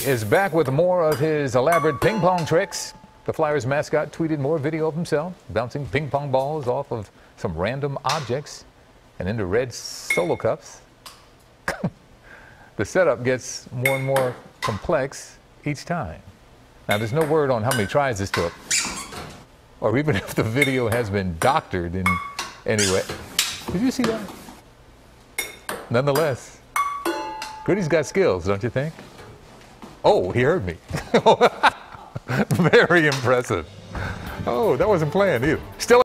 is back with more of his elaborate ping pong tricks. The Flyers mascot tweeted more video of himself bouncing ping pong balls off of some random objects and into red Solo cups. The setup gets more and more complex each time. Now, there's no word on how many tries this took, or even if the video has been doctored in any way. Did you see that? Nonetheless, Goody's got skills, don't you think? Oh, he heard me. Very impressive. Oh, that wasn't planned either. Still